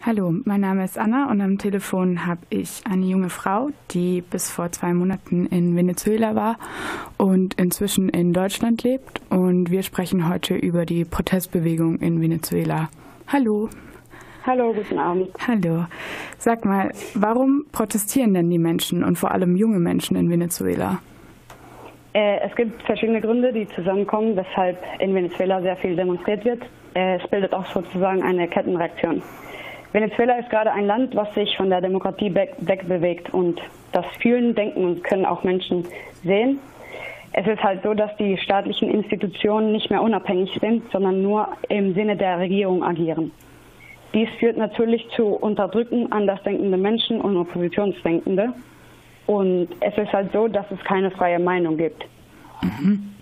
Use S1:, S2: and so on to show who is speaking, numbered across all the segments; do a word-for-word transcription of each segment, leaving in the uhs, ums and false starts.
S1: Hallo, mein Name ist Anna und am Telefon habe ich eine junge Frau, die bis vor zwei Monaten in Venezuela war und inzwischen in Deutschland lebt. Und wir sprechen heute über die Protestbewegung in Venezuela. Hallo.
S2: Hallo, guten Abend.
S1: Hallo. Sag mal, warum protestieren denn die Menschen und vor allem junge Menschen in Venezuela?
S2: Äh, es gibt verschiedene Gründe, die zusammenkommen, weshalb in Venezuela sehr viel demonstriert wird. Äh, es bildet auch sozusagen eine Kettenreaktion. Venezuela ist gerade ein Land, was sich von der Demokratie wegbewegt und das Fühlen, Denken und Können auch Menschen sehen. Es ist halt so, dass die staatlichen Institutionen nicht mehr unabhängig sind, sondern nur im Sinne der Regierung agieren. Dies führt natürlich zu Unterdrücken andersdenkende Menschen und Oppositionsdenkende. Und es ist halt so, dass es keine freie Meinung gibt.
S1: Mhm.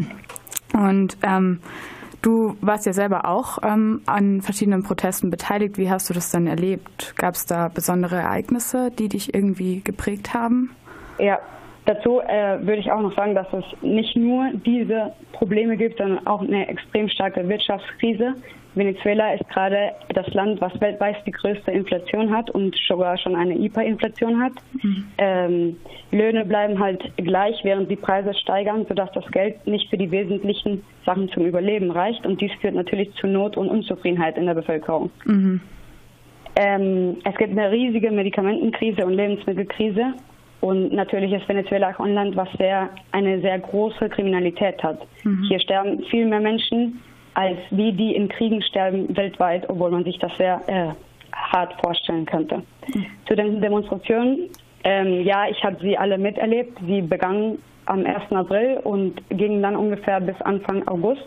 S1: Und ähm, du warst ja selber auch ähm, an verschiedenen Protesten beteiligt. Wie hast du das dann erlebt? Gab es da besondere Ereignisse, die dich irgendwie geprägt haben?
S2: Ja, dazu äh, würde ich auch noch sagen, dass es nicht nur diese Probleme gibt, sondern auch eine extrem starke Wirtschaftskrise. Venezuela ist gerade das Land, was weltweit die größte Inflation hat und sogar schon eine Hyperinflation hat. Mhm. Ähm, Löhne bleiben halt gleich, während die Preise steigern, sodass das Geld nicht für die wesentlichen Sachen zum Überleben reicht. Und dies führt natürlich zu Not und Unzufriedenheit in der Bevölkerung. Mhm. Ähm, es gibt eine riesige Medikamentenkrise und Lebensmittelkrise. Und natürlich ist Venezuela auch ein Land, was sehr, eine sehr große Kriminalität hat. Mhm. Hier sterben viel mehr Menschen, als wie die in Kriegen sterben weltweit, obwohl man sich das sehr äh, hart vorstellen könnte. Mhm. Zu den Demonstrationen, ähm, ja, ich habe sie alle miterlebt. Sie begannen am ersten April und gingen dann ungefähr bis Anfang August.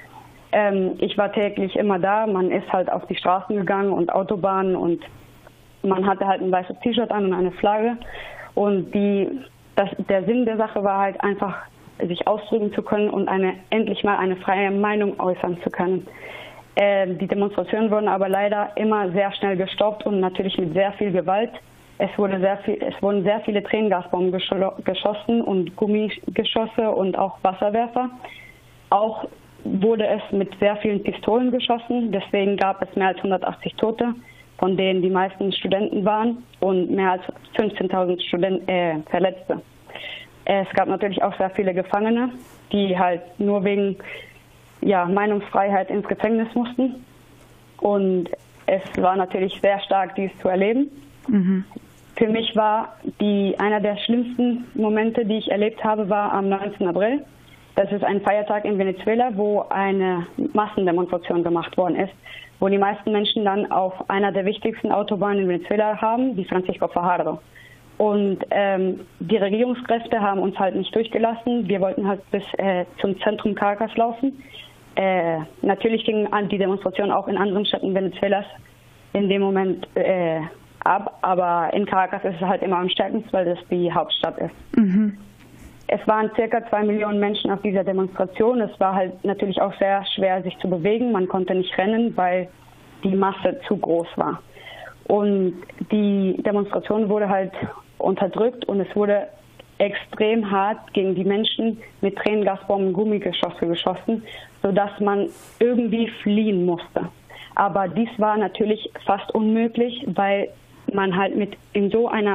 S2: Ähm, ich war täglich immer da. Man ist halt auf die Straßen gegangen und Autobahnen und man hatte halt ein weißes T-Shirt an und eine Flagge. Und die, das, der Sinn der Sache war halt einfach, sich ausdrücken zu können und eine, endlich mal eine freie Meinung äußern zu können. Äh, die Demonstrationen wurden aber leider immer sehr schnell gestoppt und natürlich mit sehr viel Gewalt. Es, wurde sehr viel, es wurden sehr viele Tränengasbomben geschossen und Gummigeschosse und auch Wasserwerfer. Auch wurde es mit sehr vielen Pistolen geschossen, deswegen gab es mehr als hundertachtzig Tote, von denen die meisten Studenten waren und mehr als fünfzehntausend Studenten, äh, Verletzte. Es gab natürlich auch sehr viele Gefangene, die halt nur wegen ja, Meinungsfreiheit ins Gefängnis mussten. Und es war natürlich sehr stark, dies zu erleben. Mhm. Für mich war die, einer der schlimmsten Momente, die ich erlebt habe, war am neunzehnten April. Das ist ein Feiertag in Venezuela, wo eine Massendemonstration gemacht worden ist, wo die meisten Menschen dann auf einer der wichtigsten Autobahnen in Venezuela haben, die Francisco Fajardo. Und ähm, die Regierungskräfte haben uns halt nicht durchgelassen. Wir wollten halt bis äh, zum Zentrum Caracas laufen. Äh, natürlich ging die Demonstration auch in anderen Städten Venezuelas in dem Moment äh, ab. Aber in Caracas ist es halt immer am stärksten, weil das die Hauptstadt ist. Mhm. Es waren circa zwei Millionen Menschen auf dieser Demonstration. Es war halt natürlich auch sehr schwer, sich zu bewegen. Man konnte nicht rennen, weil die Masse zu groß war. Und die Demonstration wurde halt unterdrückt und es wurde extrem hart gegen die Menschen mit Tränengasbomben, Gummigeschosse geschossen, sodass man irgendwie fliehen musste. Aber dies war natürlich fast unmöglich, weil man halt mit in so einer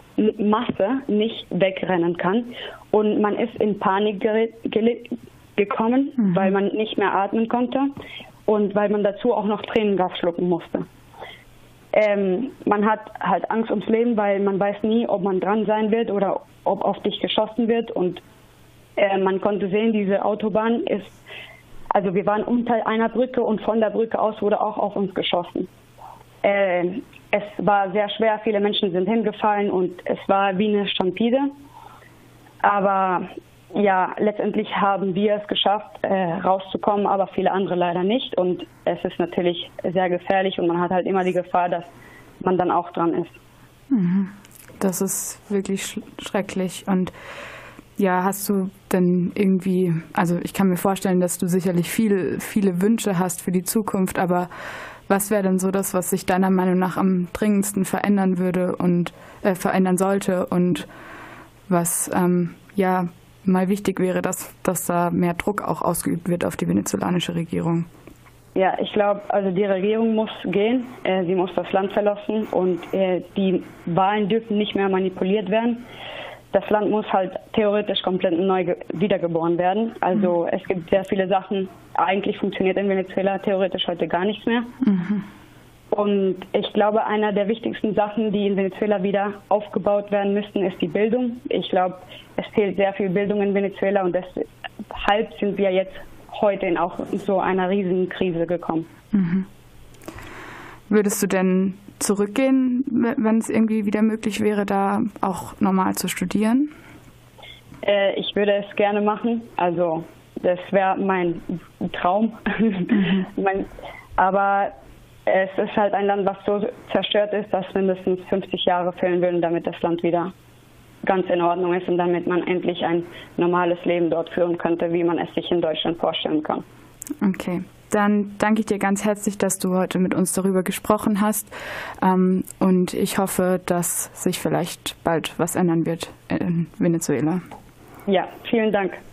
S2: Masse nicht wegrennen kann und man ist in Panik gekommen, mhm. weil man nicht mehr atmen konnte und weil man dazu auch noch Tränengas schlucken musste. Ähm, man hat halt Angst ums Leben, weil man weiß nie, ob man dran sein wird oder ob auf dich geschossen wird. Und äh, man konnte sehen, diese Autobahn ist, also wir waren unter einer Brücke und von der Brücke aus wurde auch auf uns geschossen. Äh, es war sehr schwer, viele Menschen sind hingefallen und es war wie eine Stampede. Aber ja, letztendlich haben wir es geschafft, äh, rauszukommen, aber viele andere leider nicht. Und es ist natürlich sehr gefährlich und man hat halt immer die Gefahr, dass man dann auch dran ist.
S1: Das ist wirklich sch- schrecklich. Und ja, hast du denn irgendwie, also ich kann mir vorstellen, dass du sicherlich viel, viele Wünsche hast für die Zukunft, aber was wäre denn so das, was sich deiner Meinung nach am dringendsten verändern würde und äh, verändern sollte und was ähm, ja mal wichtig wäre, dass, dass da mehr Druck auch ausgeübt wird auf die venezolanische Regierung?
S2: Ja, ich glaube, also die Regierung muss gehen, äh, sie muss das Land verlassen und äh, die Wahlen dürfen nicht mehr manipuliert werden. Das Land muss halt theoretisch komplett neu wiedergeboren werden. Also mhm. es gibt sehr viele Sachen, eigentlich funktioniert in Venezuela theoretisch heute gar nichts mehr. Mhm. Und ich glaube, einer der wichtigsten Sachen, die in Venezuela wieder aufgebaut werden müssten, ist die Bildung. Ich glaube, es fehlt sehr viel Bildung in Venezuela und deshalb sind wir jetzt heute in auch so einer riesigen Krise gekommen.
S1: Mhm. Würdest du denn zurückgehen, wenn es irgendwie wieder möglich wäre, da auch normal zu studieren?
S2: Äh, ich würde es gerne machen. Also das wäre mein Traum. Mhm. mein, aber es ist halt ein Land, was so zerstört ist, dass mindestens fünfzig Jahre fehlen würden, damit das Land wieder ganz in Ordnung ist und damit man endlich ein normales Leben dort führen könnte, wie man es sich in Deutschland vorstellen kann.
S1: Okay, dann danke ich dir ganz herzlich, dass du heute mit uns darüber gesprochen hast. Und ich hoffe, dass sich vielleicht bald was ändern wird in Venezuela.
S2: Ja, vielen Dank.